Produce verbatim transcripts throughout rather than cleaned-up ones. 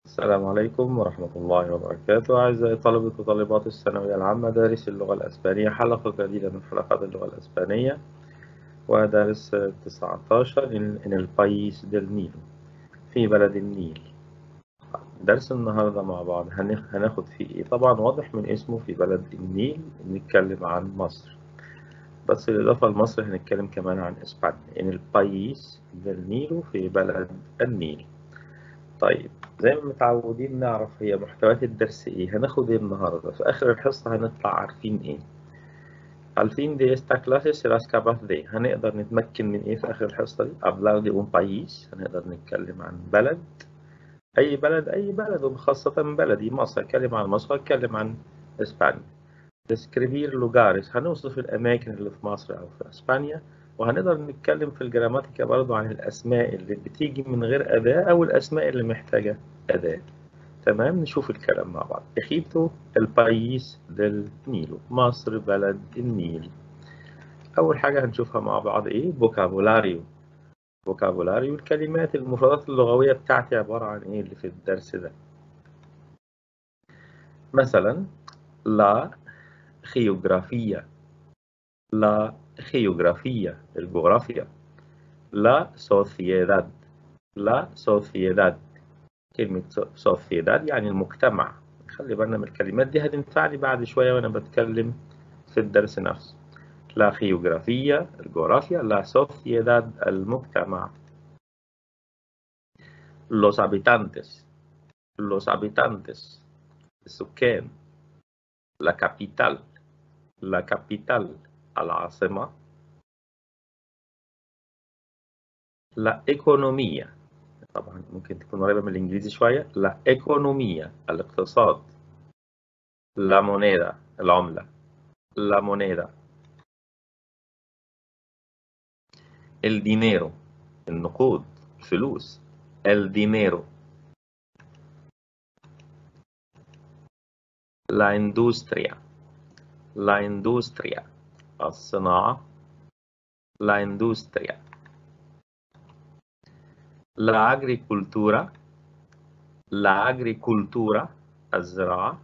السلام عليكم ورحمة الله وبركاته. أعزائي طلبة وطالبات الثانوية العامة، دارس اللغة الأسبانية، حلقة جديدة من حلقات اللغة الأسبانية، ودرس تسعة عشر إن البايس del نيلو، في بلد النيل. درس النهاردة مع بعض هناخد فيه إيه؟ طبعا واضح من اسمه في بلد النيل، بنتكلم عن مصر، بس بالإضافة لمصر هنتكلم كمان عن إسبانيا. إن البايس del نيلو في بلد النيل. طيب، زي ما متعودين نعرف هي محتويات الدرس ايه، هناخد ايه النهارده. في اخر الحصه هنطلع عارفين ايه. عارفين دي esta clase serás capaz de، هنقدر نتمكن من ايه في اخر الحصه دي. hablar de un país، هنقدر نتكلم عن بلد، اي بلد اي بلد، وخاصه بلدي مصر. هتكلم عن مصر، هتكلم عن اسبانيا. describir lugares، هنوصف الاماكن اللي في مصر او في اسبانيا. وهنقدر نتكلم في الجراماتيكا برضو عن الاسماء اللي بتيجي من غير اداه او الاسماء اللي محتاجه اداه. تمام، نشوف الكلام مع بعض. إخيبتو البايس del نيلو، مصر بلد النيل. أول حاجة هنشوفها مع بعض إيه؟ فوكابولاريو. فوكابولاريو، الكلمات المفردات اللغوية بتاعتي عبارة عن إيه اللي في الدرس ده. مثلا لا خيوغرافية، لا خيوغرافية الجغرافيا. لا سوسيداد، لا سوسيداد، كلمة سوسيداد يعني المجتمع. خلي بالنا من الكلمات دي، هتنفعني بعد شوية وأنا بتكلم في الدرس نفسه. لا خيوغرافية الجغرافيا، لا سوسيداد المجتمع. los habitantes، los habitantes السكان. la capital، la capital العاصمة. la economía، طبعا ممكن تكون قريبة من الإنجليزي شوية. la economía الاقتصاد. la moneda العملة، la moneda. el dinero النقود، الفلوس، el dinero. la industria، la industria الصناعة. la industria. la agricultura، la agricultura الزراعة.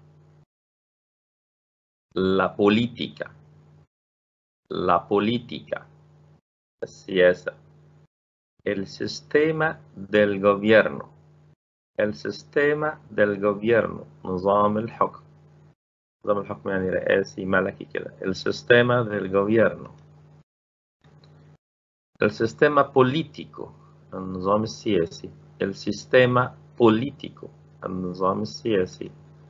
la política، la política السياسة. el sistema del gobierno، el sistema del gobierno نظام الحكم. نظام الحكم يعني رئاسي ملكي كده. el sistema del gobierno. el sistema político النظام السياسي. el sistema político النظام السياسي.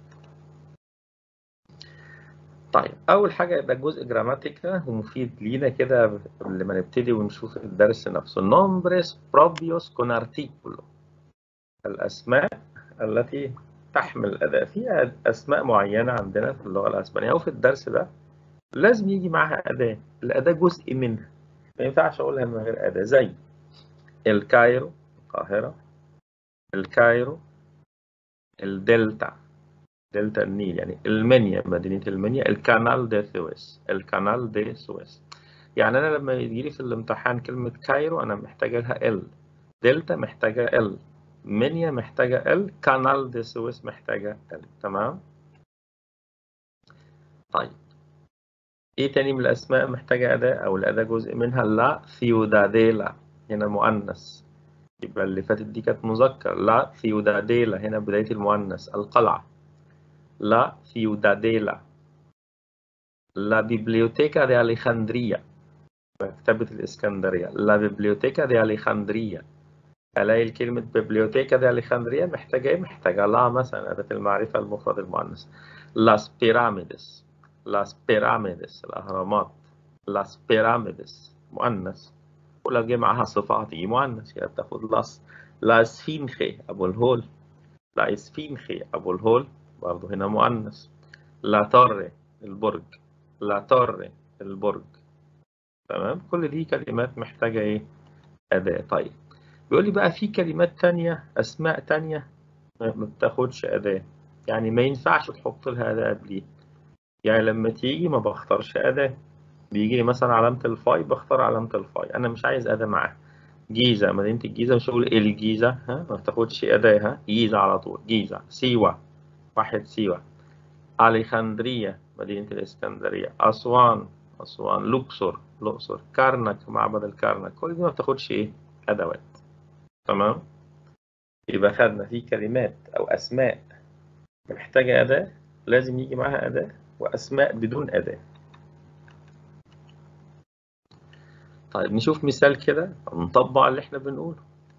طيب، أول حاجة يبقى جزء جراماتيكا ومفيد لينا كده قبل ما نبتدي ونشوف الدرس نفسه. nombres propios con artículo، الأسماء التي تحمل أداة. في أسماء معينة عندنا في اللغة الأسبانية أو في الدرس ده لازم يجي معاها أداة، الأداة جزء منها، ما ينفعش أقولها من غير أداة. زي الكايرو القاهرة، الكايرو، الدلتا دلتا النيل يعني المنيا مدينة المنيا، الكانال دي سويس الكانال دي سويس. يعني أنا لما يجيلي في الامتحان كلمة كايرو أنا محتاجة لها ال، دلتا محتاجة ال، منيا محتاجة ال، كانال دي سويس محتاجة ال. تمام؟ طيب، إيه تاني من الأسماء محتاجة أداة أو الأداة جزء منها؟ لا سيوداديلا، هنا مؤنث، يبقى اللي فاتت دي كانت مذكر. لا سيوداديلا هنا بداية المؤنث، القلعة. لا سيوداديلا. لا بيبليوتيكا دي أليخاندريا، مكتبة الإسكندرية. لا بيبليوتيكا دي أليخاندريا. ألاقي الكلمة بيبليوتيكا دي أليخاندريا محتاجة إيه؟ محتاجة لا مثلا أداة المعرفة المفرد المؤنث. لاس بيراميدس، لاس بيراميدس الأهرامات. لاس بيراميدس مؤنث، ولو جه معاها صفة هتيجي مؤنث يبقى بتاخد لاس. لا اسفينخي أبو الهول، لا اسفينخي أبو الهول برضه هنا مؤنث. لا توري البرج، لا توري البرج. تمام، كل دي كلمات محتاجة إيه؟ أداة. طيب، بيقول لي بقى في كلمات تانية، أسماء تانية ما بتاخدش أداة، يعني ما ينفعش تحط لها أداة قبليها. يعني لما تيجي ما بختارش أداة، بيجي لي مثلا علامة الفاي بختار علامة الفاي، أنا مش عايز أداة معاها. جيزة، مدينة الجيزة، مش هقول الجيزة، ها ما بتاخدش أداة، ها جيزة على طول، جيزة. سيوة، واحد سيوة. أليخندرية، مدينة الإسكندرية. أسوان، أسوان. لوكسور، الأقصر. كارنك، معبد الكرنك. كل دي ما بتاخدش إيه؟ أدوات. تمام؟ يبقى خدنا في كلمات أو أسماء محتاجة أداة، لازم يجي معاها أداة، وأسماء بدون أداة. طيب نشوف مثال كده نطبق اللي احنا بنقوله.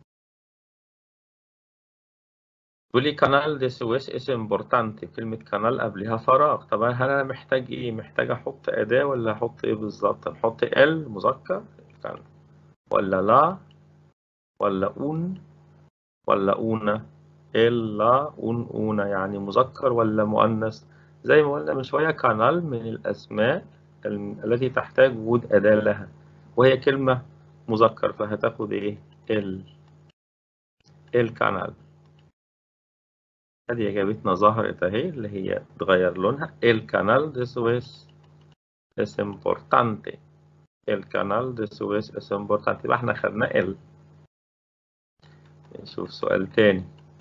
تقول لي كانال دي سويس اس امبورتانتي، كلمة كانال قبلها فراغ. طب هل أنا محتاج إيه؟ محتاج أحط أداة ولا أحط إيه بالظبط؟ نحط ال مذكر كان، ولا لا، ولا أون، ولا أونا؟ إلا أون أونا يعني مذكر ولا مؤنث؟ زي ما قلنا من شوية كانال من الأسماء التي تحتاج وجود أداة لها، وهي كلمة مذكر، فهتاخد إيه؟ ال الكانال. هذه إجابتنا ظهرت أهي، اللي هي تغير لونها. الكانال دي سويس es importante. الكانال دي سويس es importante. يبقى احنا خدنا ال. نشوف سؤال تاني.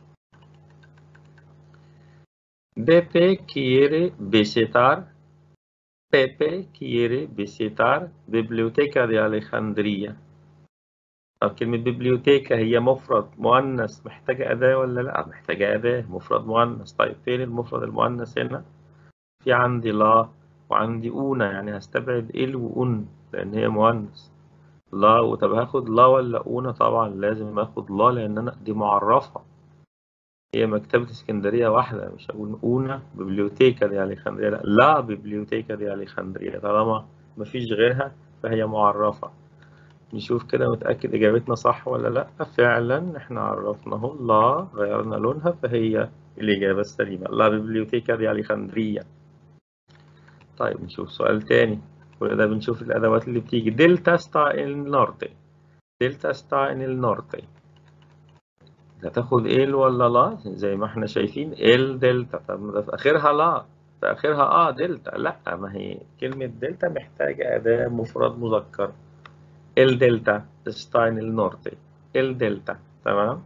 Pepe quiere visitar Pepe quiere visitar biblioteca de Alejandría. طب كلمة بيبليوتيكا هي مفرد مؤنث، محتاجة أداة ولا لأ؟ محتاجة أداة، مفرد مؤنث. طيب فين المفرد المؤنث هنا؟ في عندي لا وعندي أونا، يعني هستبعد إل وأون لأن هي مؤنث. لا، طب هاخد لا ولا أونا؟ طبعا لازم آخد لا لأن أنا دي معرفة، هي مكتبة اسكندرية واحدة، مش هقول أونا بيبليوتيكا دي أليخندريا، لا لا بيبليوتيكا دي أليخندريا، طالما مفيش غيرها فهي معرفة. نشوف كده متأكد إجابتنا صح ولا لأ. فعلا إحنا عرفناه لا، غيرنا لونها، فهي الإجابة السليمة، لا بيبليوتيكا دي أليخندريا. طيب نشوف سؤال تاني. كل ده بنشوف الأدوات اللي بتيجي. دلتا ستا إل نورتي، دلتا ستا إل نورتي، هتاخد ال ولا لا؟ زي ما احنا شايفين ال دلتا. طب ده في اخرها لا، في اخرها اه دلتا، لا ما هي كلمة دلتا محتاجة أداة مفرد مذكر. ال دلتا ستاين النورتي، ال دلتا. تمام.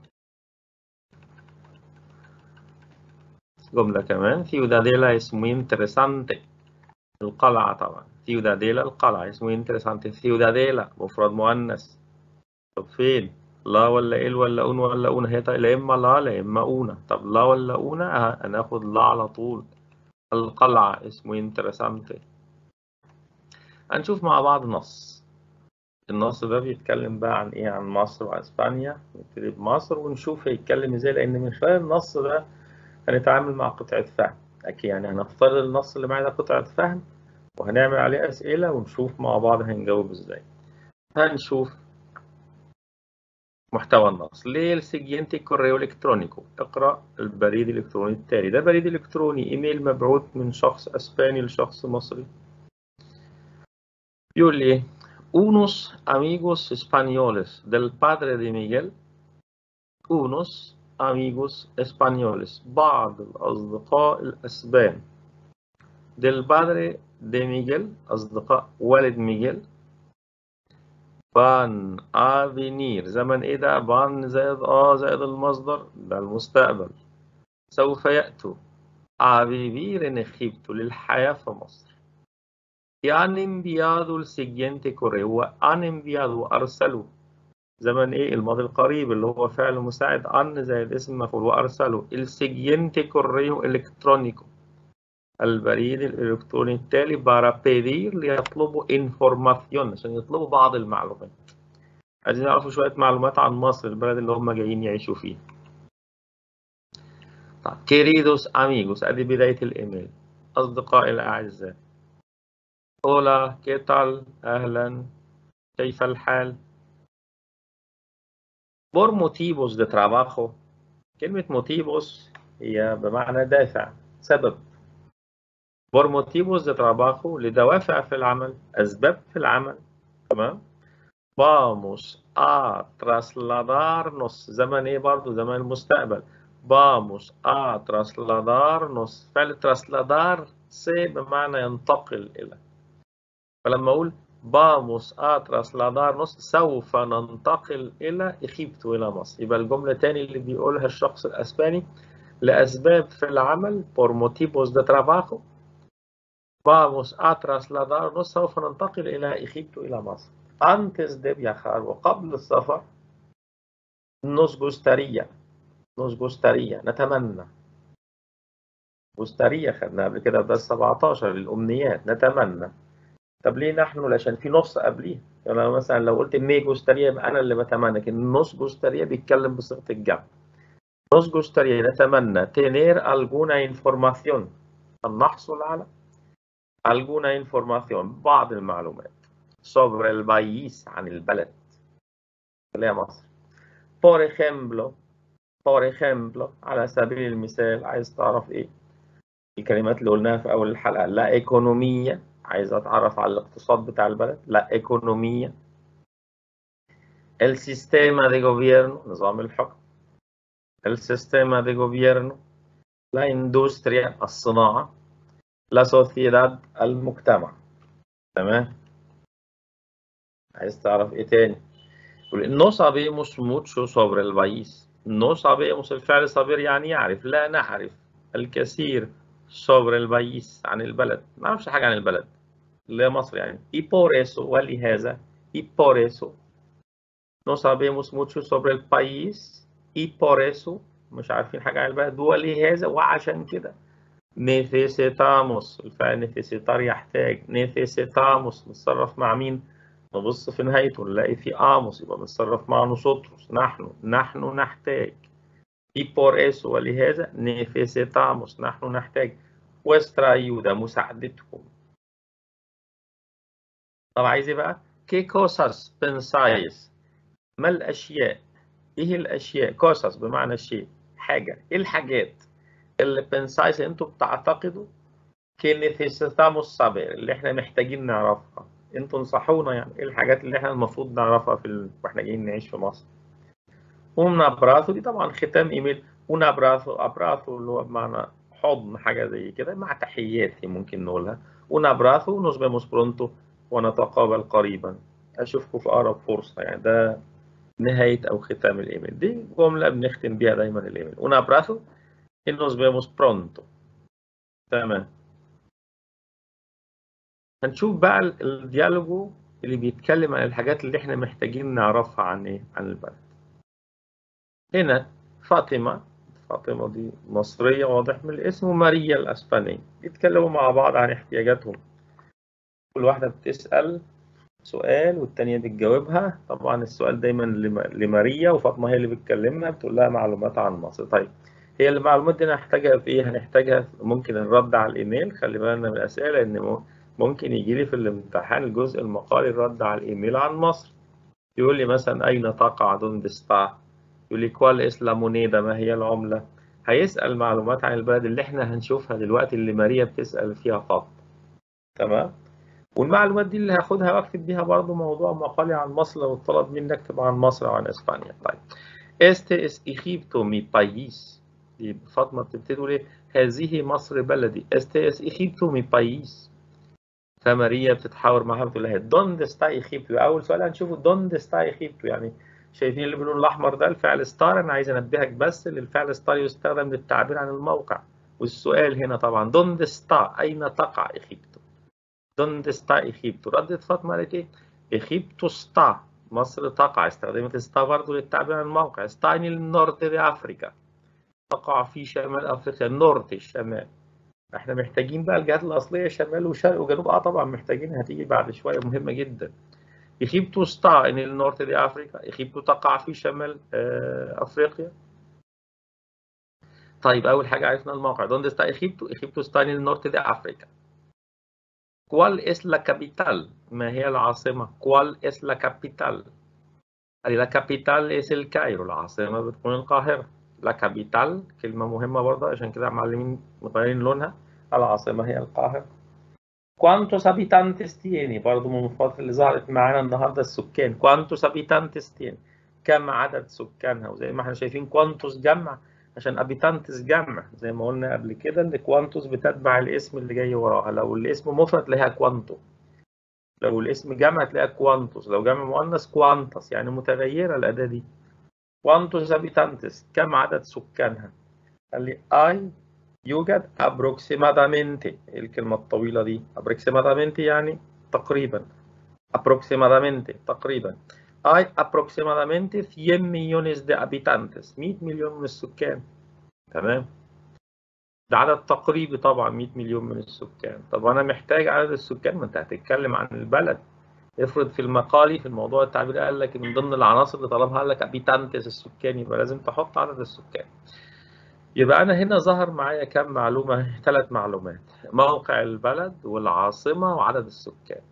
جملة كمان. ciudadela es muy interesante. القلعة طبعا، ciudadela القلعة، es muy interesante. ciudadela مفرد مؤنث. طب فين؟ لا ولا ال ولا اون ولا اون؟ هي لا اما لا لا اما اونا. طب لا ولا اونا؟ هناخد لا على طول. القلعة اسمه انترسانتي. هنشوف مع بعض نص. النص ده بيتكلم بقى عن ايه؟ عن مصر واسبانيا. نبتدي بمصر ونشوف هيتكلم ازاي، لان من خلال النص ده هنتعامل مع قطعة فهم. اكيد يعني هنختار النص اللي معانا قطعة فهم وهنعمل عليه اسئلة ونشوف مع بعض هنجاوب ازاي. هنشوف محتوى النص. ليه السيجينتي كوريو الكترونيكو، اقرأ البريد الإلكتروني التالي. ده بريد إلكتروني، إيميل مبعوث من شخص أسباني لشخص مصري. يقول لي إيه؟ unos amigos españoles del padre de Miguel. unos amigos españoles، بعض الأصدقاء الأسبان. del padre de Miguel، أصدقاء والد ميغيل. van a venir، زمن إيه ده؟ van زائد آه زائد المصدر، ده المستقبل. سوف يأتوا a vivir en Egipto، للحياة في مصر. y han enviado el siguiente correo، وان enviado وأرسلوا، زمن إيه؟ الماضي القريب اللي هو فعل مساعد ان زائد اسم مفعول، وأرسلوا el siguiente correo electrónico، البريد الإلكتروني التالي. para pedir، ليطلبوا información، عشان يطلبوا بعض المعلومات. عايزين يعرفوا شوية معلومات عن مصر، البلد اللي هم جايين يعيشوا فيه. طيب queridos amigos، ادي بداية الإيميل. أصدقائي الأعزاء. hola ¿qué tal؟ أهلا، كيف الحال؟ por motivos de trabajo، كلمة motivos هي بمعنى دافع، سبب. por motivos de trabajo، لدوافع في العمل، أسباب في العمل. تمام. vamos a trasladarnos، زمن إيه برضو؟ زمن المستقبل. vamos a trasladarnos، فعل trasladar سي بمعنى ينتقل إلى. فلما أقول vamos a trasladarnos سوف ننتقل إلى إخيبتو إلى مصر. يبقى الجملة تاني اللي بيقولها الشخص الأسباني لأسباب في العمل por motivos de trabajo vamos a trasladarnos سوف ننتقل إلى إخيبتو إلى مصر. antes de viajar وقبل السفر nos gustaría nos gustaría نتمنى gustaría خدنا قبل كده بس سبعتاشر للأمنيات نتمنى. طب ليه نحن؟ عشان في نص قبليه. يعني أنا مثلا لو قلت مي جوستاريا يبقى أنا اللي بتمنى، لكن نص جوستاريا بيتكلم بصيغة الجمع. نص جوستاريا نتمنى tener alguna información أن نحصل على alguna información بعض المعلومات sobre el país عن البلد اللي هي مصر. por ejemplo por ejemplo على سبيل المثال عايز تعرف إيه؟ الكلمات اللي قلناها في أول الحلقة. لا إيكونومية عايز أتعرف على الاقتصاد بتاع البلد. لا إيكونومية. el sistema de gobierno نظام الحكم. el sistema de gobierno. la industria الصناعة. la sociedad المجتمع. تمام. عايز تعرف إيه تاني؟ no sabemos mucho sobre el país. no sabemos الفعل صبير يعني يعرف. لا نعرف الكثير sobre el país عن البلد. ما نعرفش حاجة عن البلد اللي هي مصر يعني. y por eso ولهذا y por eso no sabemos mucho sobre el país y por eso مش عارفين حاجة عن البلد ولهذا وعشان كده necesitamos الفعل necesitar يحتاج. necesitamos نتصرف مع مين؟ نبص في نهايته نلاقي في amos يبقى نتصرف مع nosotros نحن نحن نحتاج. y por eso ولهذا necesitamos نحن نحتاج vuestra ayuda مساعدتكم. طب عايز ايه بقى؟ ¿Qué cosas pensáis؟ ما الأشياء؟ إيه الأشياء؟ cosas بمعنى الشيء حاجة. إيه الحاجات اللي pensáis أنتوا بتعتقدوا que necesitamos saber اللي إحنا محتاجين نعرفها؟ أنتوا انصحونا يعني إيه الحاجات اللي إحنا المفروض نعرفها في ال... وإحنا جايين نعيش في مصر. un abrazo دي طبعا ختام إيميل. un abrazo abrazo اللي هو بمعنى حضن حاجة زي كده مع تحياتي ممكن نقولها. un abrazo nos vemos pronto ونتقابل قريبا. أشوفكم في أقرب فرصة. يعني ده نهاية أو ختام الإيميل. دي جملة بنختم بيها دايما الإيميل. un abrazo y nos vemos pronto. تمام. هنشوف بقى الديالوجو اللي بيتكلم عن الحاجات اللي احنا محتاجين نعرفها عن ايه؟ عن البلد. هنا فاطمة فاطمة دي مصرية واضح من الاسم وماريا الأسبانية بيتكلموا مع بعض عن احتياجاتهم. كل واحدة بتسأل سؤال والتانية بتجاوبها. طبعا السؤال دايما لماريا وفاطمة هي اللي بتكلمها بتقول لها معلومات عن مصر. طيب هي المعلومات دي هنحتاجها في ايه؟ هنحتاجها ممكن الرد على الايميل. خلي بالنا من الاسئله لان ممكن يجي لي في الامتحان الجزء المقالي الرد على الايميل عن مصر. يقول لي مثلا اين تقع دون ديستا؟ يقول لي كوال اس لا مونيدا ما هي العمله؟ هيسال معلومات عن البلد اللي احنا هنشوفها دلوقتي اللي ماريا بتسال فيها فاطمه. تمام. والمعلومات دي اللي هاخدها واكتب بيها برضو موضوع مقالي عن مصر لو طلب مني اكتب عن مصر او عن اسبانيا. طيب este es Egipto mi país. فاطمة بتبتدي تقول ايه؟ هذه مصر بلدي. este es Egipto mi país. فماريا بتتحاور معاها بتقول لها دونde está Egipto. اول سؤال هنشوفه دونde está Egipto. يعني شايفين اللي باللون الاحمر ده الفعل ستار. انا عايز انبهك بس للفعل ستار يستخدم للتعبير عن الموقع. والسؤال هنا طبعا دونde está اين تقع Egipto. دونde está Egipto. ردت فاطمة قالت ايه؟ Egipto está مصر تقع. استخدمت استا برضه للتعبير عن الموقع. استا en el norte de África تقع في شمال افريقيا. النورت الشمال. احنا محتاجين بقى الجهات الاصليه شمال وشرق وجنوب. اه طبعا محتاجين هتيجي بعد شويه مهمه جدا. Egipto está en el norte de África. Egipto تقع في شمال آه افريقيا. طيب اول حاجه عرفنا الموقع. ¿Dónde está Egipto? Egipto está en el norte de África. ¿Cuál es la capital? ما هي العاصمه؟ ¿Cuál es la capital? La capital es el Cairo. العاصمه بتكون القاهره. لا كابيتال كلمة مهمة برضه عشان كده معلمين مغيرين لونها. العاصمة هي القاهرة. كوانتوس habitantes tiene برضه من المفردات اللي ظهرت معانا النهارده السكان. كوانتوس habitantes tiene كم عدد سكانها. وزي ما احنا شايفين كوانتوس جمع عشان habitantes جمع زي ما قلنا قبل كده ان كوانتوس بتتبع الاسم اللي جاي وراها. لو الاسم مفرد تلاقيها كوانتو. لو الاسم جمع هتلاقيها كوانتوس، لو جمع مؤنث كوانتس، يعني متغيرة الأداة دي. كوانتوس هابيتانتس، كم عدد سكانها؟ قال لي اي يوجد approximadamente، الكلمة الطويلة دي approximadamente يعني تقريبا، approximadamente تقريبا. hay aproximadamente cien millones de habitantes، مية مليون من السكان. تمام، ده عدد تقريبي طبعا، مية مليون من السكان. طب انا محتاج عدد السكان، ما انت هتتكلم عن البلد. افرض في المقالي في الموضوع التعبير قال لك من ضمن العناصر اللي طلبها قال لك habitantes السكان، يبقى لازم تحط عدد السكان. يبقى أنا هنا ظهر معايا كم معلومة؟ ثلاث معلومات: موقع البلد والعاصمة وعدد السكان.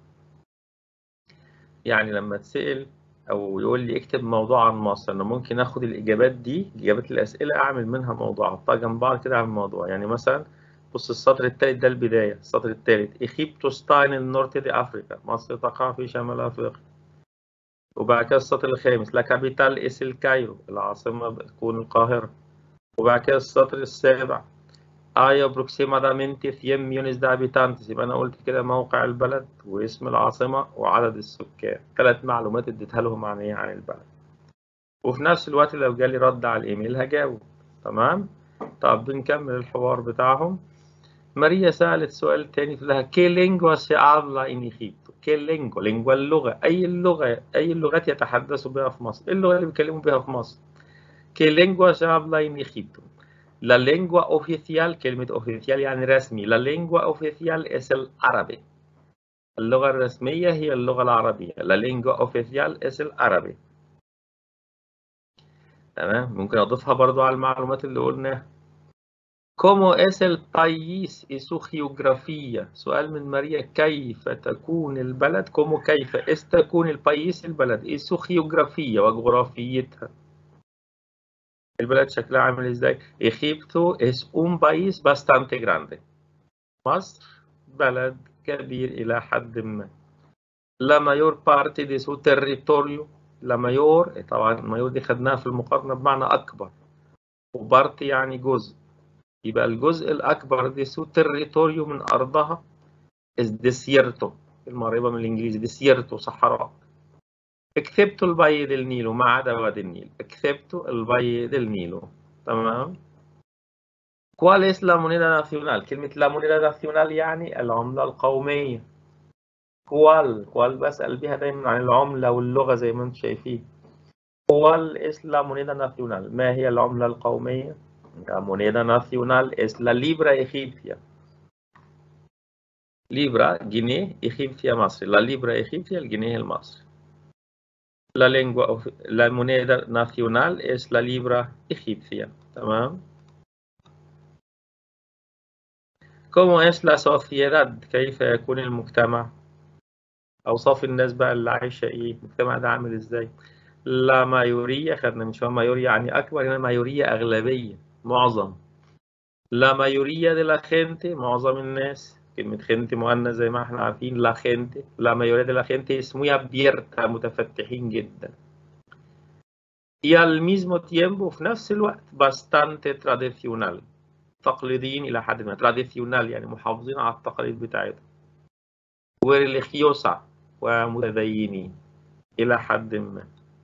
يعني لما تسأل أو يقول لي اكتب موضوع عن مصر، أنا ممكن آخد الإجابات دي، إجابات الأسئلة، أعمل منها موضوع، أحطها جنب بعض كده أعمل موضوع. يعني مثلا بص السطر الثالث ده البداية، السطر الثالث إيجيبتوستاين النورت دي أفريقيا، مصر تقع في شمال أفريقيا. وبعد كده السطر الخامس لا كابيتال إس الكايرو، العاصمة بتكون القاهرة. وبعد كده السطر السابع hay aproximadamente cien millones de habitantes، يبقى أنا قلت كده موقع البلد واسم العاصمة وعدد السكان، ثلاث معلومات اديتها لهم عن إيه؟ عن البلد. وفي نفس الوقت لو جالي رد على الإيميل هجاوب. تمام؟ طب بنكمل الحوار بتاعهم. ماريا سألت سؤال تاني في لها كي لينجوا سي habla en Egipto؟ كي لينجوا، لينجوا اللغة، أي اللغة، أي اللغات يتحدثوا بها في مصر؟ إيه اللغة اللي بيتكلموا بها في مصر؟ كي لينجوا سي habla en Egipto؟ La lengua oficial، كلمة oficial يعني رسمي. La lengua oficial es el árabe، اللغة الرسمية هي اللغة العربية. La lengua oficial es el árabe. تمام، ممكن أضيفها برضو على المعلومات اللي قلناها. ¿Cómo es el país y su geografía؟ سؤال من ماريا، كيف تكون البلد؟ ¿Cómo كيف es تكون البايس البلد؟ y su geografía وجغرافيتها، البلد شكلها عامل ازاي؟ Egipto es un país bastante grande، مصر بلد كبير إلى حد ما. La mayor parte de su territorio، la mayor طبعا mayor دي خدناها في المقارنة بمعنى أكبر، وبارت يعني جزء، يبقى الجزء الأكبر دي su territorio من أرضها es desierto، المقربة من الإنجليزي desierto صحراء. excepto el valle del Nilo، ما عدا وادي النيل، excepto el valle del Nilo. تمام. ¿Cuál es la moneda nacional؟ كلمة la moneda nacional يعني العملة القومية. كوال، كوال بسأل بيها دايما عن العملة واللغة زي ما انتم شايفين. كوال es la moneda nacional؟ ما هي العملة القومية؟ La moneda nacional es la libra egipcia. libra جنيه، egipcia مصري. la libra egipcia الجنيه المصري. la lengua la moneda nacional es la libra egipcia. تمام. ¿Cómo es la sociedad؟ كيف يكون المجتمع؟ أوصاف الناس بقى اللي عايشة إيه؟ المجتمع ده عامل إزاي؟ لا مايورية، خدنا من شوية مايورية يعني أكبر، هنا مايورية أغلبية، معظم. لا مايورية de la gente، معظم الناس، كلمة gente مؤنث زي ما احنا عارفين. لا gente، لا مايورية de la gente es muy abierta، متفتحين جدا. y al mismo tiempo في نفس الوقت bastante tradicional، تقليديين إلى حد ما. tradicional يعني محافظين على التقاليد بتاعتهم. وريليجيوسا ومتدينين إلى حد ما.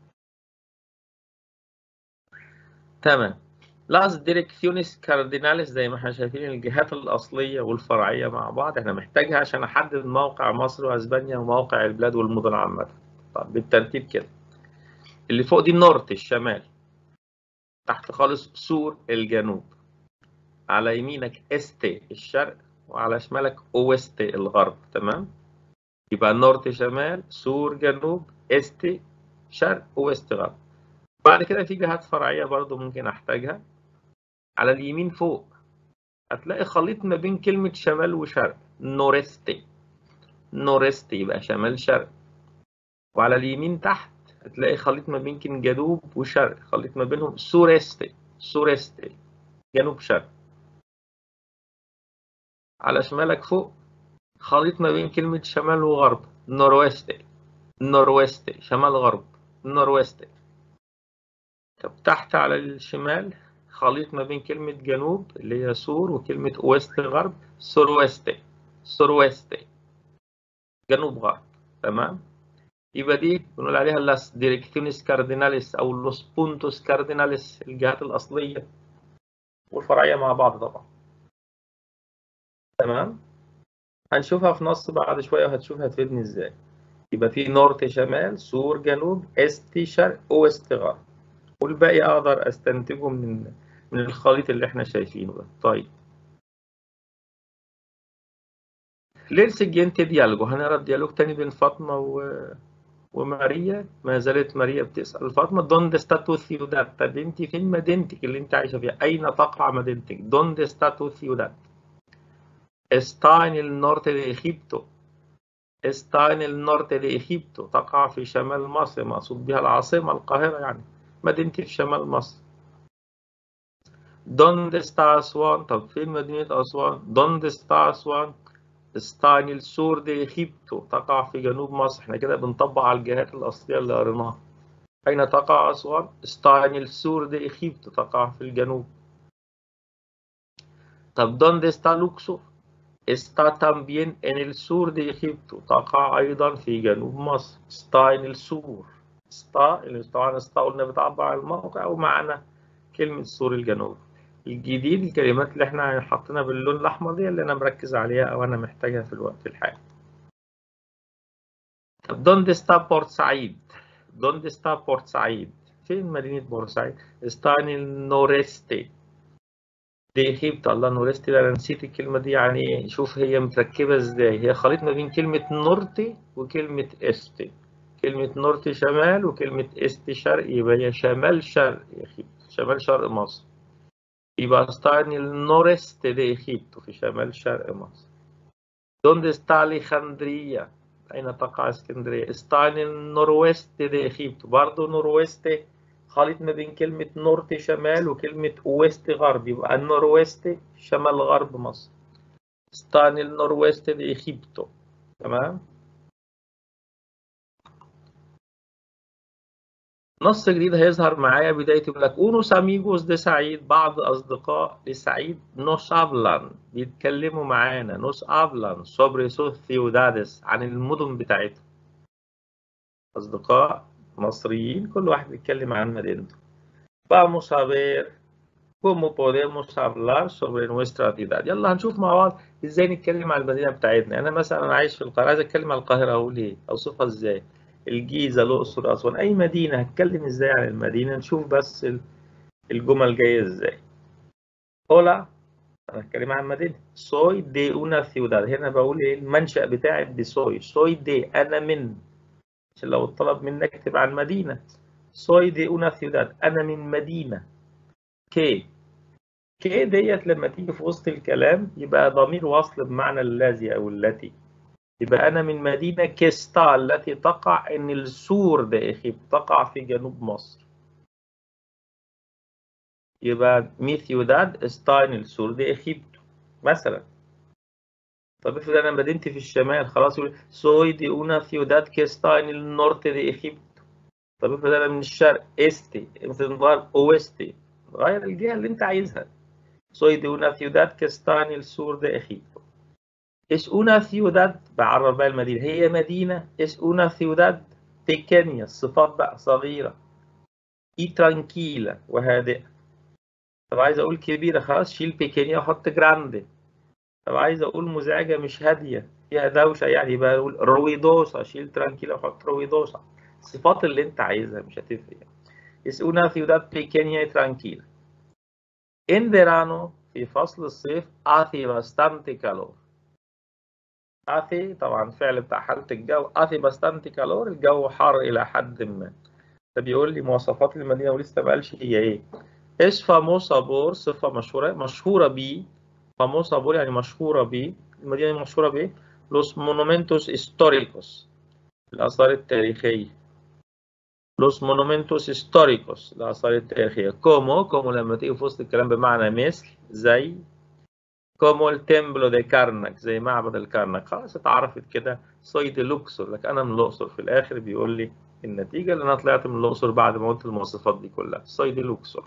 تمام. لاحظ ديريكسيونيس كارديناليس، زي ما احنا شايفين الجهات الأصلية والفرعية مع بعض احنا محتاجها عشان أحدد موقع مصر وأسبانيا وموقع البلاد والمدن عامة. طب بالترتيب كده، اللي فوق دي نورت الشمال، تحت خالص سور الجنوب، على يمينك استي الشرق، وعلى شمالك اوستي الغرب. تمام، يبقى نورت شمال، سور جنوب، استي شرق، اوست غرب. بعد كده في جهات فرعية برضو ممكن أحتاجها. على اليمين فوق هتلاقي خليط ما بين كلمة شمال وشرق، نورستي، نورستي يبقى شمال شرق. وعلى اليمين تحت هتلاقي خليط ما بين جنوب وشرق، خليط ما بينهم سورستي، سورستي جنوب شرق. على شمالك فوق خليط ما بين كلمة شمال وغرب، نوروستي، نوروستي شمال غرب، نوروستي. طب تحت على الشمال خليط ما بين كلمة جنوب اللي هي سور وكلمة اوست غرب، سوروستي، سوروستي جنوب غرب. تمام؟ يبقى دي بنقول عليها las direcciones cardinales أو los puntos cardinales، الجهات الأصلية والفرعية مع بعض طبعا. تمام؟ هنشوفها في نص بعد شوية وهتشوف هتفيدني ازاي. يبقى في نورت شمال، سور جنوب، است شرق، اوست غرب، والباقي اقدر استنتجه من من الخليط اللي احنا شايفينه ده. طيب ليه السجينتي ديالوجو؟ هنقرا الديالوج تاني بين فاطمة و... وماريا. ما زالت ماريا بتسأل فاطمة دوند ستاتو سيوداد، طب انت فين مدينتك اللي انت عايشة فيها؟ أين تقع مدينتك؟ دوند ستاتو سيوداد. está en el norte de Egipto. está en el norte de Egipto، تقع في شمال مصر، مقصود بها العاصمة القاهرة يعني، مدينتي في شمال مصر. ¿Dónde está أسوان؟ طب فين مدينة أسوان؟ ¿Dónde está أسوان؟ está en el sur de Egipto، تقع في جنوب مصر. احنا كده بنطبق على الجهات الأصلية اللي قريناها. أين تقع أسوان؟ está en el sur de Egipto، تقع في الجنوب. طب ¿dónde está Luxor؟ está también en el sur de Egipto، تقع أيضا في جنوب مصر. está en el sur. está اللي طبعا está قلنا بتعبر عن الموقع أو معنى كلمة سور الجنوب. الجديد الكلمات اللي احنا حاطينها باللون الأحمر دي اللي أنا مركز عليها أو أنا محتاجها في الوقت الحالي. طب ¿dónde está بورسعيد؟ ¿dónde está بورسعيد؟ فين مدينة بورسعيد؟ está en el noreste دي ايجيبت. الله، نورستي ده انا نسيت الكلمه دي يعني ايه. شوف هي متركبه ازاي، هي خليط ما بين كلمه نورتي وكلمه استي. كلمه نورتي شمال وكلمه استي شرق، يبقى هي شمال شرق ايجيبت، شمال شرق مصر. يبقى استعني النورست دي ايجيبت في شمال شرق مصر. دونde está اليخندريا؟ اين تقع اسكندريه؟ استعني النورويست دي ايجيبت، برضه نورويست خليط ما بين كلمة نورت شمال وكلمة ويست غرب، يبقى النورويست شمال غرب مصر. ستان النورويست دي إيجيبتو. تمام. نص جديد هيظهر معايا بداية يقول لك unos amigos de سعيد، بعض أصدقاء لسعيد nos hablan، بيتكلموا معانا nos hablan sobre sus ciudades، عن المدن بتاعتهم. أصدقاء مصريين كل واحد بيتكلم عن مدينته. vamos a ver cómo podemos hablar sobre nuestra ciudad. يلا هنشوف مع بعض ازاي نتكلم عن المدينه بتاعتنا. انا مثلا انا عايش في القاهره، عايز اتكلم عن القاهره، اقول ايه؟ اوصفها ازاي؟ الجيزه، الاقصر، اسوان، اي مدينه هتكلم ازاي عن المدينه؟ نشوف بس الجمل جايه ازاي. هولا، انا هتكلم عن مدينه. soy de una ciudad، هنا بقول ايه؟ المنشأ بتاعي بسوي. soy de انا من، عشان لو طلب منك اكتب عن مدينه. soy de una ciudad، انا من مدينه. كي كي ديت لما تيجي في وسط الكلام يبقى ضمير وصل بمعنى الذي أو التي. يبقى أنا من مدينة كيستا التي تقع إن السور ده إخيب تقع في جنوب مصر. يبقى مي ciudad está en el sur de Egipto مثلا. طب افرض أنا مدينتي في الشمال، خلاص يقول soy de una ciudad que está en el norte de Egipto. طب افرض أنا من الشرق este، افرض نغير oeste، غير الجهة اللي أنت عايزها. soy de una ciudad que está en el sur de Egipto. es una ciudad، بعرف بقى المدينة، هي مدينة. es una ciudad pequeña، الصفات بقى صغيرة. y tranquila، وهادئة. طب عايز أقول كبيرة، خلاص شيل pequeña وحط grande. طب عايز أقول مزعجة مش هادية فيها دوشة، يعني يبقى أقول ruidosa، شيل tranquila وحط ruidosa. الصفات اللي أنت عايزها مش هتفرق. es una ciudad pequeña y tranquila. en verano، في فصل الصيف، hace bastante calor. hace طبعا فعل بتاع حالة الجو، hace bastante calor، الجو حار إلى حد ما. فبيقول لي مواصفات المدينة ولسه ما قالش هي إيه. es famosa por، صفة مشهورة مشهورة ب. famosa por يعني مشهورة ب. المدينة مشهورة ب los monumentos históricos، الآثار التاريخية. los monumentos históricos، الآثار التاريخية. como como لما تيجي في وسط الكلام بمعنى مثل، زي. como el templo de Karnak، زي معبد الكرنك. خلاص اتعرفت كده. soy de Luxor، لك أنا من الأقصر. في الآخر بيقول لي النتيجة اللي أنا طلعت من الأقصر بعد ما قلت المواصفات دي كلها. soy de Luxor.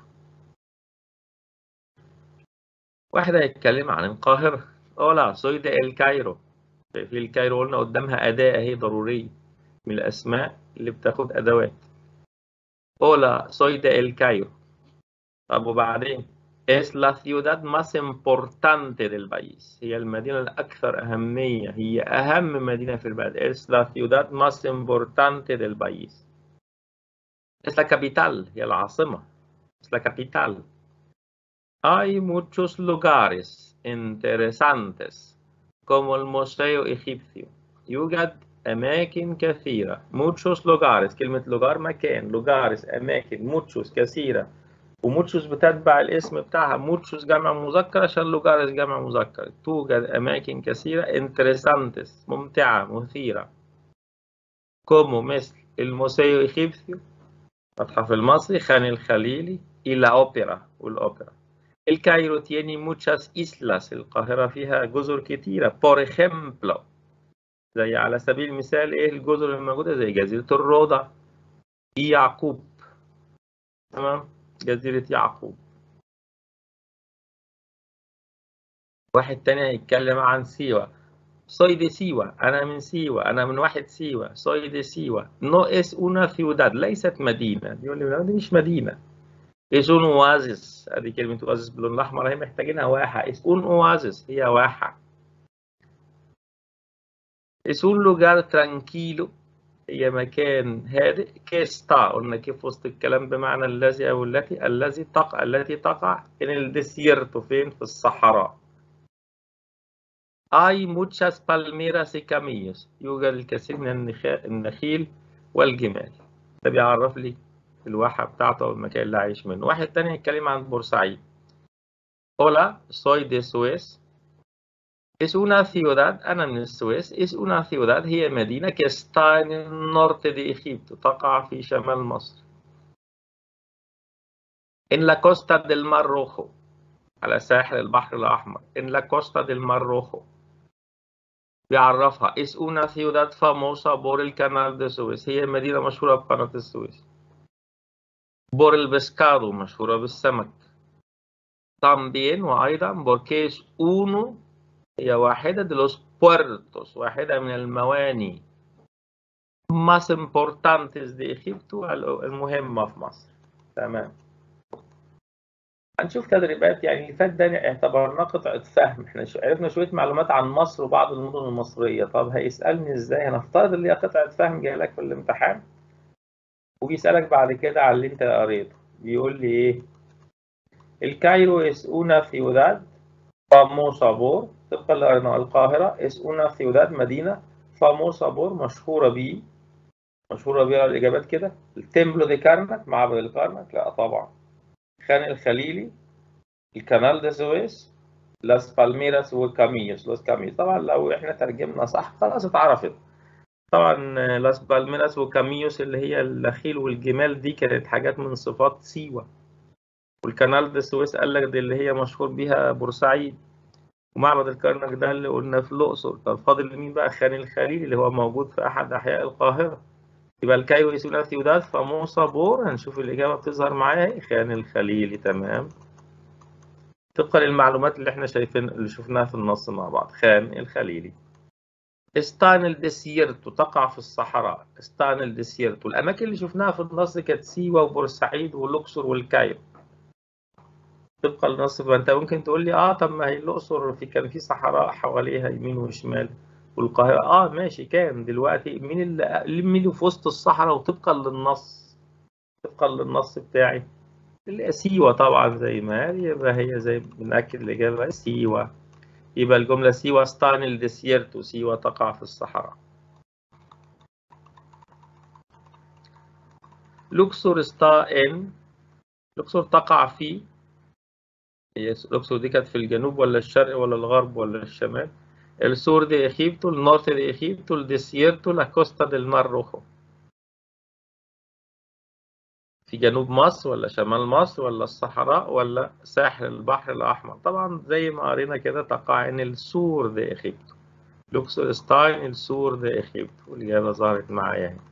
واحد هيتكلم عن القاهرة. hola soy de El Cairo. في الكايرو قلنا قدامها أداة أهي ضرورية. من الأسماء اللي بتاخد أدوات. Hola, soy de El Cairo. طب وبعدين es la ciudad más importante del país. هي المدينة الأكثر أهمية، هي أهم مدينة في البلد. Es la ciudad más importante del país. Es la capital، هي العاصمة. Es la capital. Hay muchos lugares interesantes como el Museo Egipcio. يوجد أماكن كثيرة. muchos lugares، كلمة lugar مكان، lugares أماكن، muchos كثيرة، وموتشوس بتتبع الاسم بتاعها. موتشوس جمع مذكر عشان لوجارس جمع مذكر. توجد أماكن كثيرة انتريسانتس ممتعة مثيرة. كومو مثل الموسيو إيجيبسيو متحف المصري، خان الخليلي، إلى أوبرا والأوبرا. الكايرو تيني موتشاس إسلاس، القاهرة فيها جزر كتيرة. بور إخمبلو، زي على سبيل المثال إيه الجزر الموجودة؟ زي جزيرة الروضة، يعقوب، تمام، جزيرة يعقوب. واحد تاني هيتكلم عن سيوة. soy de سيوة، أنا من سيوة، أنا من واحد سيوة. soy de سيوة. no es una ciudad، ليست مدينة. يقول لي دي مش مدينة. es un oasis، أدي كلمة oasis باللون الأحمر، هي محتاجينها واحة. es un oasis، هي واحة. es un lugar tranquilo، هي مكان هادئ. que está، قلنا كيف وسط الكلام بمعنى الذي أو التي. الذي تقع، التي تقع en el desierto، فين؟ في الصحراء. Hay muchas palmeras y camellos، يوجد الكثير من النخيل والجمال. ده بيعرف لي الواحة بتاعته أو المكان اللي عايش منه. واحد تاني يتكلم عن بورسعيد. Hola, soy de Suez. Es una ciudad، أنا من السويس. Es una ciudad، هي مدينة que está en el norte de Egipto، تقع في شمال مصر. En la costa del Mar Rojo، على ساحل البحر الأحمر. En la costa del Mar Rojo. بيعرفها es una ciudad famosa por el canal de Suez، هي مدينة مشهورة بقناة السويس. por el pescado، مشهورة بالسمك. también، وأيضا porque es uno، هي واحدة de los puertos، واحدة من المواني más importantes de Egipto، المهمة في مصر. تمام. هنشوف تدريبات. يعني اللي فات ده اعتبرناه قطعة فهم. احنا عرفنا شوية معلومات عن مصر وبعض المدن المصرية. طب هيسألني ازاي؟ هنفترض اللي هي قطعة فهم جايه لك في الامتحان، وبيسألك بعد كده على اللي انت قريته. بيقول لي ايه؟ الكايرو es una ciudad famosa por، طبقا لقريناه القاهرة es una ciudad، مدينة، famosa por، مشهورة بيه. مشهورة بيه الإجابات كده. التمبلو دي كارنك، معبد الكرنك، لا طبعا. خان الخليلي، الكانال دي سويس، لاس بالميراس وكاميوس. لاس كاميوس طبعا لو احنا ترجمنا صح خلاص اتعرفت. طبعا لاس بالميراس وكاميوس اللي هي النخيل والجمال، دي كانت حاجات من صفات سيوة. والكانال دي سويس قال لك دي اللي هي مشهور بيها بورسعيد. ومعبد الكرنك ده اللي قلنا في الأقصر. طب فاضل مين بقى؟ خان الخليلي اللي هو موجود في أحد أحياء القاهرة. يبقى الكايرو es una ciudad famosa por، هنشوف الإجابة بتظهر معايا خان الخليلي. تمام، طبقا للمعلومات اللي احنا شايفين اللي شفناها في النص مع بعض. خان الخليلي. استان الديسيرتو، تقع في الصحراء. استان الديسيرتو. الأماكن اللي شفناها في النص كانت سيوة وبورسعيد والأقصر والكايرو. طبقا للنص. فأنت ممكن تقول لي اه طب ما هي الأقصر في كان في صحراء حواليها يمين وشمال، والقاهرة اه ماشي كان. دلوقتي مين اللي مين اللي في وسط الصحراء؟ وطبقا للنص، طبقا للنص بتاعي اللي سيوة طبعا زي ما هي. يبقى هي زي بنأكد الإجابة سيوة. يبقى الجملة سيوة ستان الديسيرتو، سيوة تقع في الصحراء. لوكسور ستا إن، لوكسور تقع في، هي لوكسور دي كانت في الجنوب ولا الشرق ولا الغرب ولا الشمال؟ السور دي إيجيبتو، النورte de Egipto، الديسيرتو، لا كوستا del Mar Rojo. في جنوب مصر ولا شمال مصر ولا الصحراء ولا ساحل البحر الأحمر؟ طبعا زي ما قرينا كده تقع إن السور دي إيجيبتو. لوكسور ستاين السور دي إيجيبتو. الإجابة ظهرت معايا اهي.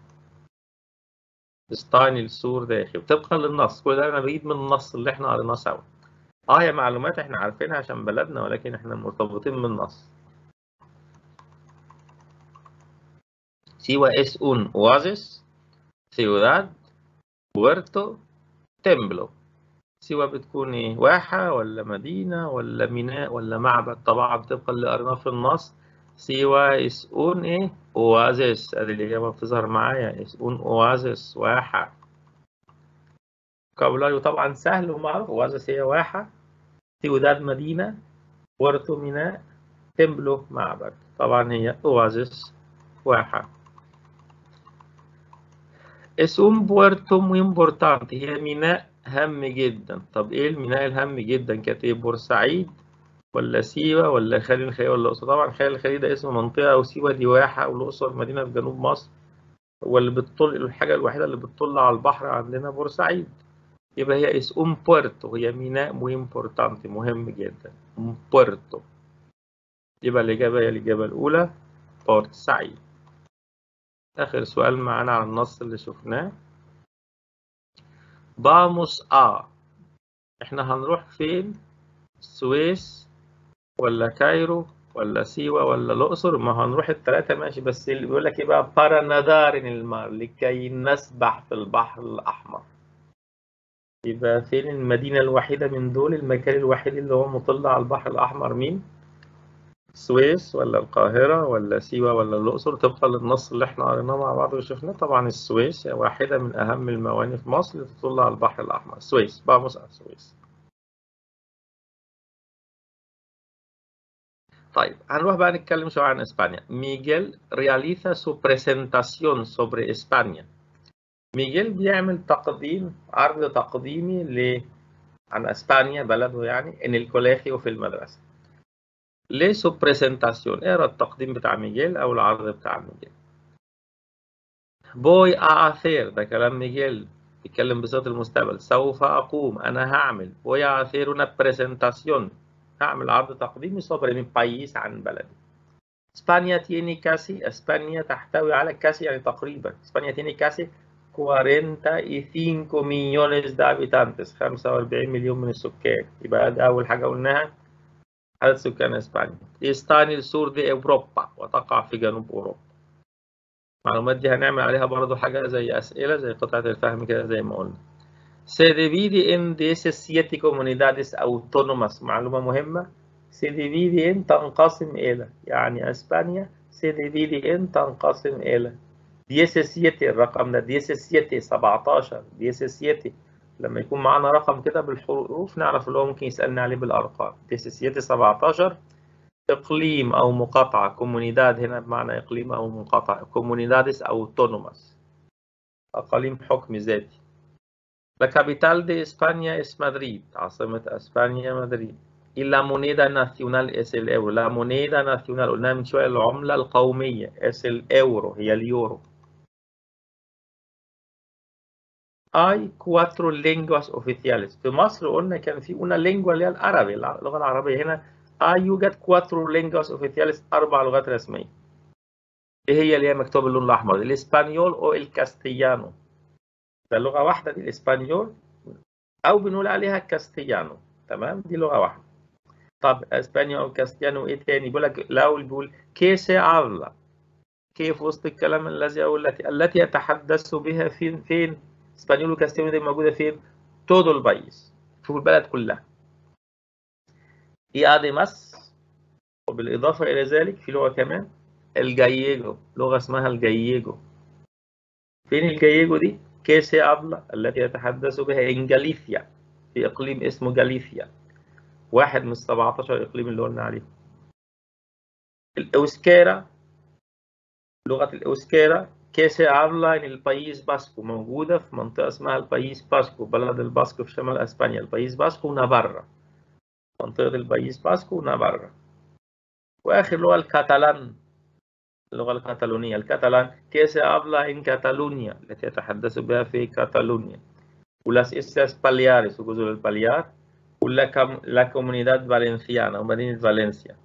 ستاين السور دي إيجيبتو طبقا للنص. كل ده أنا بجيب من النص اللي إحنا قريناه سوا. اه هي معلومات احنا عارفينها عشان بلدنا، ولكن احنا مرتبطين بالنص. Siwa es un oasis, ciudad, puerto, templo. سيوة بتكون ايه؟ واحة ولا مدينة ولا ميناء ولا معبد؟ طبعا طبقا اللي قريناه في النص سيوة يسقون ايه؟ اوازيس. ادي الإجابة بتظهر معايا، يسقون اوازيس واحة. كابولايو طبعا سهل ومعروف، اوازيس هي واحة، سيوداد مدينة، بورتو ميناء، تمبلو معبد. طبعا هي اوازيس واحة. Es un puerto muy importante، هي ميناء هام جدا. طب ايه الميناء الهام جدا؟ كانت ايه؟ بورسعيد ولا سيوة ولا خالد الخليلي ولا الأقصر؟ طبعا خالد الخليلي ده اسم منطقة، وسيوة دي واحة، والأقصر مدينة في جنوب مصر، واللي بتطل الحاجة الوحيدة اللي بتطل على البحر عندنا بورسعيد. يبقى هي اس un puerto، هي ميناء muy importante، مهم جدا، un puerto. يبقى الإجابة هي الإجابة الأولى، بورت سعيد. آخر سؤال معانا على النص اللي شفناه. vamos a، احنا هنروح فين؟ السويس ولا كايرو ولا سيوة ولا الأقصر؟ ما هنروح الثلاثة ماشي، بس اللي بيقول لك إيه بقى؟ para nadar en el mar، لكي نسبح في البحر الأحمر. يبقى فين المدينة الوحيدة من دول؟ المكان الوحيد اللي هو مطل على البحر الأحمر مين؟ السويس ولا القاهرة ولا سيوة ولا الأقصر؟ طبقا للنص اللي احنا قريناه مع بعض وشفناه، طبعا السويس هي واحدة من أهم الموانئ في مصر اللي تطل على البحر الأحمر. السويس، vamos a السويس. طيب هنروح بقى نتكلم شوية عن إسبانيا. ميغيل realiza su presentación sobre España. ميغيل بيعمل تقديم، عرض تقديمي ل عن اسبانيا بلده يعني، ان الكوليجيو في المدرسة. ليه su presentación؟ اقرا التقديم بتاع ميغيل او العرض بتاع ميغيل. voy a hacer، ده كلام ميغيل بيتكلم بصيغة المستقبل، سوف اقوم، انا هعمل، voy a hacer una presentación، هعمل عرض تقديمي sobre mi país، عن بلدي. اسبانيا tiene casi، اسبانيا تحتوي على casi يعني تقريبا، اسبانيا tiene casi cuarenta y cinco millones de habitantes، خمسة وأربعين مليون من السكان. يبقى ده أول حاجة قلناها، عدد سكان اسبانيا. está en el sur de Europa، وتقع في جنوب أوروبا. المعلومات دي هنعمل عليها برضو حاجة زي أسئلة، زي قطعة الفهم كده زي ما قلنا. se divide en diecisiete comunidades autónomas، معلومة مهمة، se divide en تنقسم إلى، يعني أسبانيا se divide en تنقسم إلى diecisiete، الرقم ده diecisiete، سبعتاشر، diecisiete. لما يكون معانا رقم كده بالحروف نعرف اللي هو ممكن يسألنا عليه بالأرقام. diecisiete، سبعتاشر إقليم أو مقاطعة، كومونيداد هنا بمعنى إقليم أو مقاطعة، كومونيدادس أوتونوماس، أقاليم حكم ذاتي. La capital de España es Madrid، عاصمة أسبانيا مدريد. Y la moneda nacional es el euro، la moneda nacional قلنا من شوية العملة القومية es el euro، هي اليورو. Hay cuatro lenguas oficiales. في مصر قلنا كان في una lengua اللي هي العربي، اللغة العربية. هنا hay يوجد cuatro lenguas oficiales، أربع لغات رسمية. إيه هي اللي هي مكتوبة باللون الأحمر؟ الإسبانيول أو الكاستيانو. ده لغة واحدة دي الإسبانيول، أو بنقول عليها كاستيانو، تمام؟ دي لغة واحدة. طب اسبانيا او كاستيانو ايه تاني؟ بيقول لك الاول بيقول كيسي عارلا، كيف وسط الكلام الذي او التي التي يتحدث بها فين فين؟ اسبانيول وكاستيانو دي موجوده فين؟ todo el país، في البلد كلها. y además، وبالاضافه الى ذلك في لغه كمان، الجاييجو، لغه اسمها الجاييجو. فين الجاييجو دي؟ كيسي عارلا التي يتحدث بها ان جاليثيا، في اقليم اسمه جاليثيا، واحد من السبعتاشر اقليم اللي قلنا عليهم. الاوسكارا، لغة الأوسكارا كيسي عارلا ان البايس باسكو، موجودة في منطقة اسمها البايس باسكو، بلد الباسكو في شمال اسبانيا، البايس باسكو ونافارا، منطقة البايس باسكو ونافارا. واخر لغة الكاتالان، اللغة الكتالونية، الكاتالان كيسي عارلا ان كاتالونيا التي يتحدث بها في كاتالونيا. ولاس اسلاس بالياريس، وجزر الباليار، ولا لا كومونيداد فالنسيانا، ومدينة فالنسيا.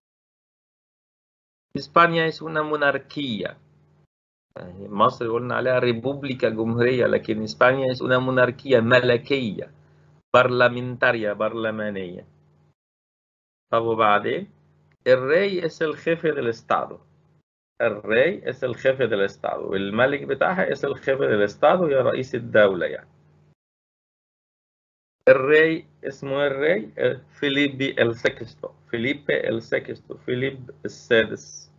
اسبانيا es una monarquía، مصر قلنا عليها ريبوبليكا جمهورية، لكن إسبانيا es una monarquía ملكية برلمنتاريا، برلمانية. طب وبعدين الري es el jefe del estado، الرey es el jefe del estado، والملك بتاعها es el jefe del estado، هي رئيس الدولة يعني. الرey اسمه الرey فيليبي السكستو، فيليبي السكستو، فيليب السادس.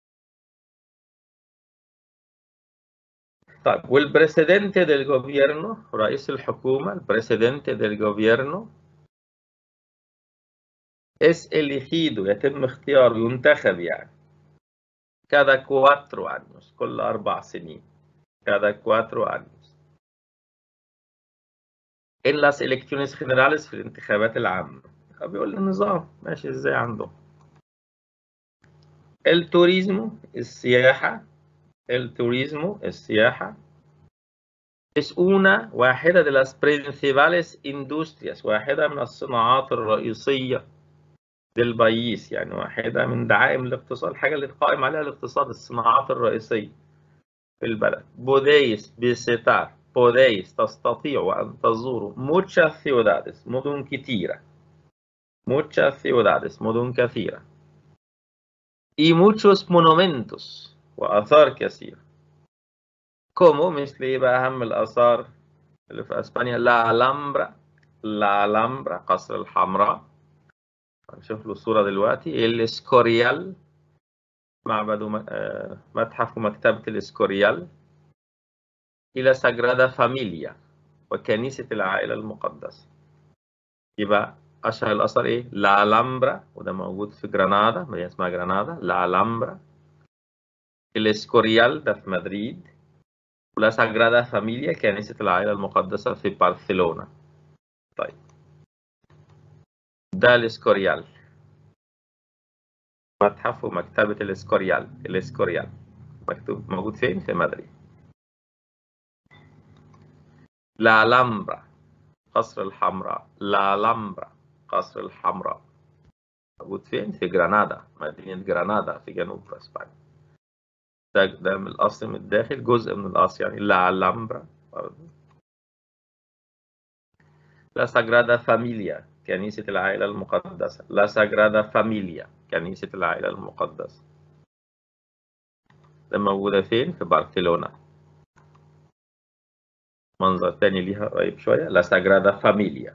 طيب والبريسيدنتي del gobierno، رئيس الحكومة، البريسيدنتي del gobierno es elegido، يتم اختياره، ينتخب يعني. cada cuatro años، كل أربع سنين. cada cuatro años. en las elecciones generales، في الانتخابات العامة. بيقول النظام ماشي ازاي عندهم. التوريزمو، السياحة. التوريزمو، السياحة. es una واحدة de las principales industrias، واحدة من الصناعات الرئيسية del país، يعني واحدة من دعائم الاقتصاد، الحاجة اللي قائم عليها الاقتصاد، الصناعات الرئيسية في البلد. podéis visitar، podéis تستطيعوا أن تزوروا muchas ciudades، مدن كثيرة. muchas ciudades، مدن كثيرة. y muchos monumentos، وآثار كثيرة. como مثل إيه بقى أهم الآثار اللي في أسبانيا؟ لا ألامبرا، لا ألامبرا قصر الحمراء، هنشوف له صورة دلوقتي. الإسكوريال، معبد متحف ومكتبة الإسكوريال. إلى ساجرادا فاميليا، وكنيسة العائلة المقدسة. يبقى أشهر الآثار إيه؟ لا ألامبرا، وده موجود في جرانادا، ما هي اسمها جرانادا. لا ألامبرا. الإسكوريال ده في مدريد. ولا ساجرادا فاميليا كنيسة العائلة المقدسة في برشلونة. طيب ده الإسكوريال، متحف ومكتبة الإسكوريال. الإسكوريال مكتوب موجود فين؟ في مدريد. لا ألامبرا قصر الحمراء، لا ألامبرا قصر الحمراء موجود فين؟ في جرانادا، مدينة جرانادا في جنوب اسبانيا. ده ده من الاصل، من الداخل، جزء من الاصل يعني. لا ألامبرا برضه. لا ساجرادا فاميليا كنيسة العائلة المقدسة. لا ساجرادا فاميليا كنيسة العائلة المقدسة. ده موجودة فين؟ في برشلونة. منظر تاني ليها قريب شوية، لا ساجرادا فاميليا.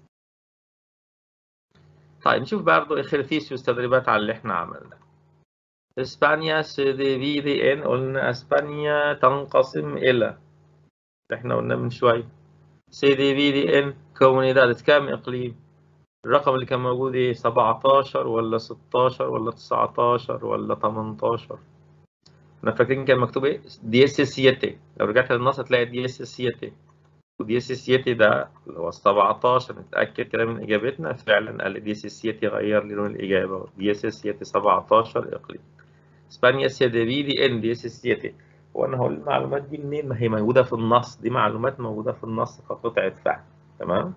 طيب نشوف برضه اخرتيسيوس تدريبات على اللي احنا عملناه. اسبانيا se divide en، قلنا اسبانيا تنقسم الى، احنا قلنا من شوية. se divide en comunidades، كام اقليم؟ الرقم اللي كان موجود ايه؟ سبعتاشر ولا ستاشر ولا تسعتاشر ولا تمنتاشر؟ احنا فاكرين كان مكتوب ايه؟ diecisiete، لو رجعت للنص هتلاقي diecisiete، و diecisiete ده اللي هو سبعتاشر. نتأكد كده من اجابتنا، فعلا قال diecisiete، غير لي لون الاجابة. diecisiete سبعتاشر اقليم. اسبانيا se divide en diecisiete. وانا هقول المعلومات دي منين؟ ما هي موجودة في النص، دي معلومات موجودة في النص كقطعة فهم. تمام.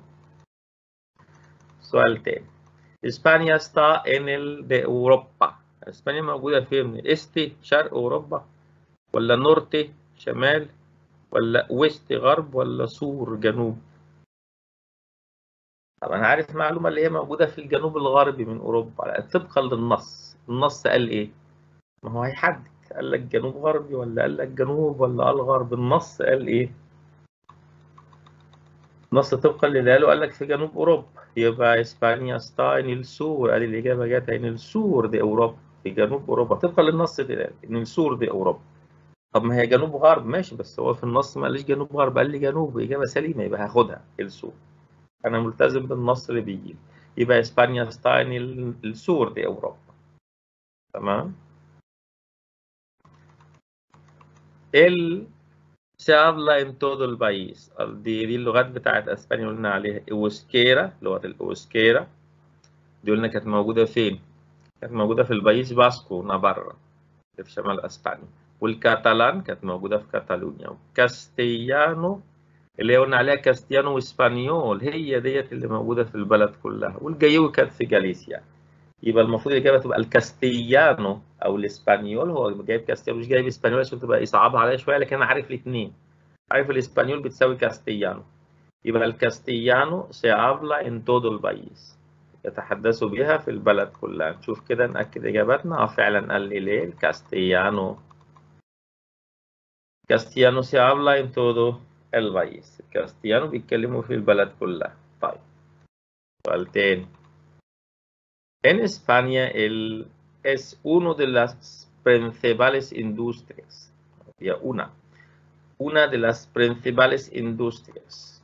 سؤال تاني. اسبانيا está en el de Europa، اسبانيا موجودة فين؟ este شرق اوروبا، ولا نورتي شمال، ولا ويست غرب، ولا سور جنوب؟ طب انا عارف معلومة اللي هي موجودة في الجنوب الغربي من اوروبا طبقا للنص. النص قال ايه؟ ما هو هيحدد، قال لك جنوب غربي ولا قال لك جنوب ولا قال غرب؟ النص قال ايه؟ النص طبقا للي قاله قال لك في جنوب اوروبا، يبقى اسبانيا ستا ان السور، قال الاجابه جت ان السور دي اوروبا، في جنوب اوروبا طبقا للنص ده قال ان السور دي اوروبا. طب ما هي جنوب غرب ماشي، بس هو في النص ما قاليش جنوب غرب، قال لي جنوب، اجابه سليمه، يبقى هاخدها السور. انا ملتزم بالنص اللي بيجي، يبقى اسبانيا ستا ان السور دي اوروبا. تمام. ال se habla en todo el país، دي دي اللغات بتاعت اسبانيا قلنا عليها. اوسكيرا، لغه الاوسكيرا دي قلنا كانت موجوده فين؟ كانت موجوده في البايس باسكو، نافارا في شمال اسبانيا. والكاتالان كانت موجوده في كاتالونيا. وكاستيانو اللي قلنا عليها كاستيانو واسبانيول، هي ديت اللي موجوده في البلد كلها. والجيوي كانت في جاليسيا. يبقى المفروض الاجابه تبقى الكاستيانو او الاسبانيول. هو جايب كاستيانو مش جايب اسبانيول عشان تبقى يصعبها عليا شويه، لكن انا عارف الاثنين، عارف الاسبانيول بتساوي كاستيانو. يبقى الكاستيانو se habla en todo el país. يتحدثوا بها في البلد كلها. نشوف كده نأكد إجاباتنا. اه فعلا قال لي ليه الكاستيانو. كاستيانو se habla en todo el país. الكاستيانو بيتكلموا في البلد كلها. طيب سؤال تاني. En España el, es uno de las principales industrias. هي una. Una de las principales industrias.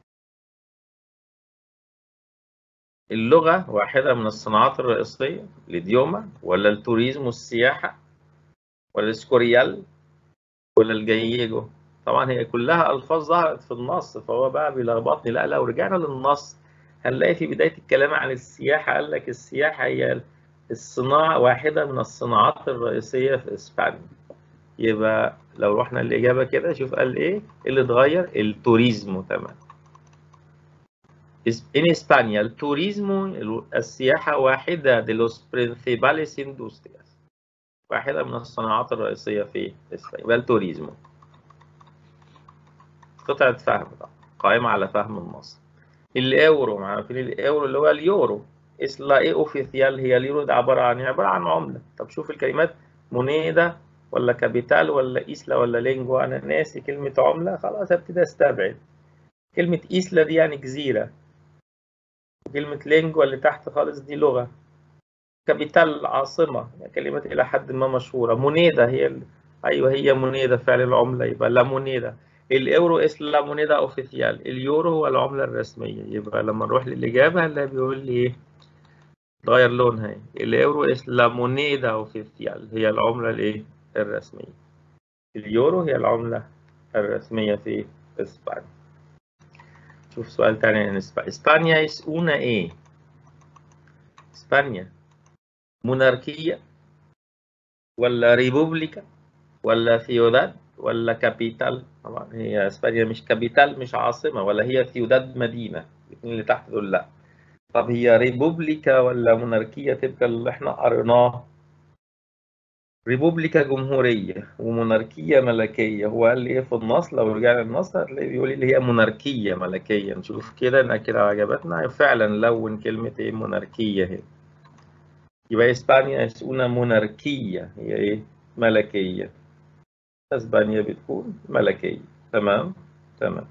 اللغة واحدة من الصناعات الرئيسية. الإديوما ولا التوريزم والسياحة ولا السكوريال ولا الجيجو. طبعا هي كلها ألفاظ ظهرت في النص فهو بقى بيلخبطني. لا لو رجعنا للنص هنلاقي في بداية الكلام عن السياحة قال لك السياحة هي الصناعة واحدة من الصناعات الرئيسية في إسبانيا. يبقى لو رحنا الإجابة كده شوف قال إيه اللي اتغير. التوريزمو. تمام. En España el turismo السياحة واحدة de los principales industrias. واحدة من الصناعات الرئيسية في إسبانيا. يبقى التوريزمو. قطعة فهم طبعا قائمة على فهم النص. الإيورو عارفين الإيورو اللي هو اليورو. إسلا إيه أوفيسيال هي اليورو. ده عبارة عن عبارة عن عملة. طب شوف الكلمات مونيدا ولا كابيتال ولا إسلا ولا لينجوا. أنا ناسي كلمة عملة خلاص هبتدي أستبعد. كلمة إسلا دي يعني جزيرة. وكلمة لينجوا اللي تحت خالص دي لغة. كابيتال عاصمة. يعني كلمة إلى حد ما مشهورة. مونيدا هي ال... أيوه هي مونيدا فعل العملة. يبقى لا مونيدا. الإيورو إس لا مونيدا أوفيسيال. اليورو هو العملة الرسمية. يبقى لما نروح للإجابة هنلاقي بيقول لي إيه تغير لونها. الإيورو إس لا مونيدا أوفيسيال هي العملة الإيه الرسمية. اليورو هي العملة الرسمية في إسبانيا. شوف سؤال تاني عن إسبانيا. إسبانيا es una إيه؟ إسبانيا موناركية ولا ريبوبليكا ولا سيوداد ولا كابيتال. طبعا هي اسبانيا مش كابيتال مش عاصمة ولا هي سيوداد مدينة. الاثنين اللي تحت دول لا. طب هي ريبوبليكا ولا موناركية تبقى اللي احنا قريناه. ريبوبليكا جمهورية وموناركية ملكية. هو قال لي ايه في النص. لو رجعنا للنص هتلاقيه بيقول لي هي موناركية ملكية. نشوف كده نأكد على اجاباتنا. فعلا لون كلمة ايه موناركية هنا. يبقى اسبانيا اسمها موناركية هي ايه ملكية. اسبانيا بتكون ملكية. تمام تمام.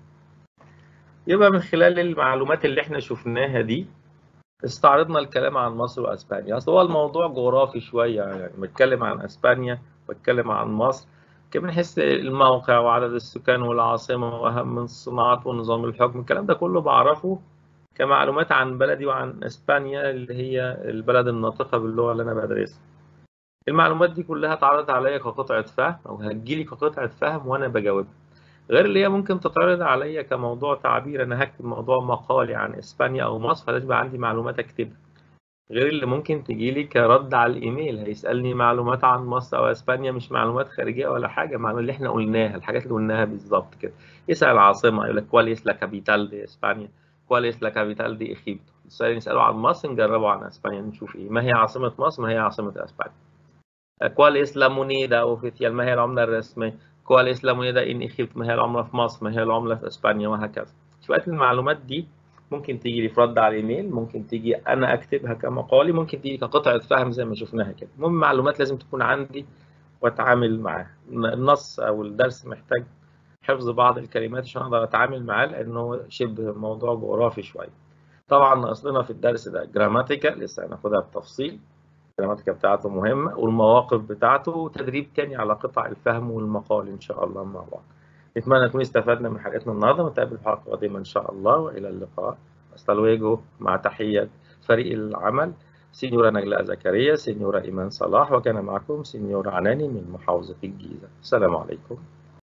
يبقى من خلال المعلومات اللي احنا شفناها دي استعرضنا الكلام عن مصر واسبانيا. اصل هو الموضوع جغرافي شوية يعني بتكلم عن اسبانيا بتكلم عن مصر كمان نحس الموقع وعدد السكان والعاصمة واهم الصناعات ونظام الحكم. الكلام ده كله بعرفه كمعلومات عن بلدي وعن اسبانيا اللي هي البلد الناطقة باللغة اللي انا بدرسها. المعلومات دي كلها اتعرضت عليا كقطعة فهم أو هتجيلي كقطعة فهم وأنا بجاوبها. غير اللي هي ممكن تتعرض عليا كموضوع تعبير. أنا هكتب موضوع مقالي عن إسبانيا أو مصر فلازم يبقى عندي معلومات أكتبها. غير اللي ممكن تجيلي كرد على الإيميل هيسألني معلومات عن مصر أو إسبانيا مش معلومات خارجية ولا حاجة. معلومات اللي إحنا قلناها الحاجات اللي قلناها بالظبط كده. يسأل العاصمة يقول لك كوال إس لا كابيتال دي إسبانيا. كوال إس لا كابيتال دي إخيبتو. السؤال نسأله عن مصر نجربه عن إسبانيا نشوف إيه. ما هي عاصمة مصر ما هي عاصمة إسبانيا. ¿Cuál es la moneda oficial؟ ما هي العملة الرسمية؟ ¿Cuál es la moneda en Egipto؟ ما هي العملة في مصر؟ ما هي العملة في إسبانيا؟ وهكذا. شوية المعلومات دي ممكن تيجي لي في رد على الإيميل ممكن تيجي أنا أكتبها كمقالي ممكن تيجي كقطعة فهم زي ما شفناها كده. المهم معلومات لازم تكون عندي وأتعامل معاها. النص أو الدرس محتاج حفظ بعض الكلمات عشان أقدر أتعامل معاه لأنه شبه موضوع جغرافي شوية. طبعا أصلنا في الدرس ده جراماتيكا لسه هناخدها بالتفصيل. الجراماتيكا بتاعته مهمة والمواقف بتاعته وتدريب تاني على قطع الفهم والمقال إن شاء الله مع بعض. نتمنى نكون استفدنا من حلقتنا النهاردة ونتقابل في حلقة قادمة إن شاء الله وإلى اللقاء. hasta luego مع تحية فريق العمل سينيورا نجلاء زكريا سينيورا إيمان صلاح وكان معكم سينيورا عناني من محافظة الجيزة. السلام عليكم.